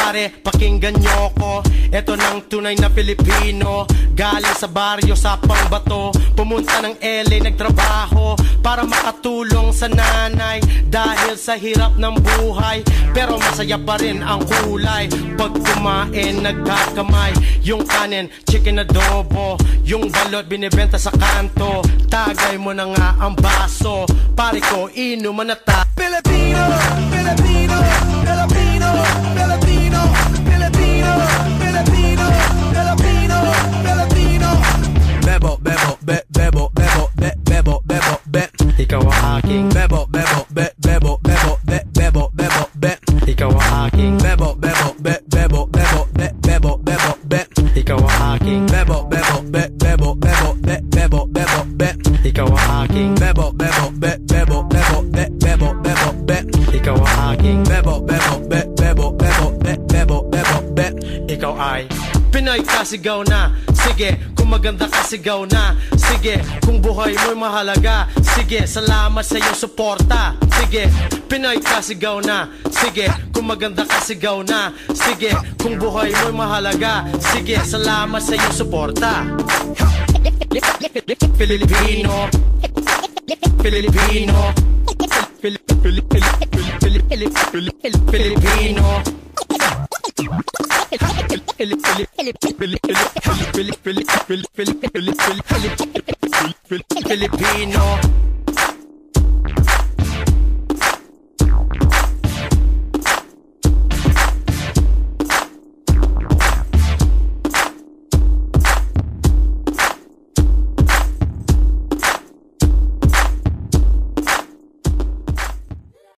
pare, pakinggan nyo ko. Ito ng tunay na Pilipino, galing sa baryo sa Pangbato. Pumunta ng LA, nagtrabaho para makatulong sa nanay. Dahil sa hirap ng buhay, pero masaya pa rin ang kulay. Pag kumain, nagkakamay. Yung kanin, chicken adobo. Yung balot, binibenta sa kanto. Tagay mo na nga ang baso. Pare ko, inuman na ta. Filipino, Filipino, Filipino, Filipino, Filipino, Filipino, Filipino, Filipino. Bebo, bebo, bebo, bebo, bebo, bebo, be. Ikaw ang aking bebo, bebo, bebo, bebo, bebo, bebo, be. Ikaw ang aking bebo, bebo, bebo, bebo, bebo, bebo, be. Ikaw ang aking bebo, bebo, bebo, bebo, bebo, bebo, be. Ikaw ang aking bebo, bebo, bebo, bebo, bebo, bebo, be. Ikaw ang aking bebo, bebo, bebo, bebo, bebo, bebo, be. Ikaw ay Pinoy kasigaw na. Sige, kung maganda kasigaw na. Sige, kung buhay mo'y mahalaga. Sige, salamat sa iyong suporta. Sige, Pinoy kasigaw na. Sige, kung maganda kasigaw na. Sige, kung buhay mo'y mahalaga. Sige, salamat sa iyong suporta. Filipino, Filipino, Filipino, Filipino.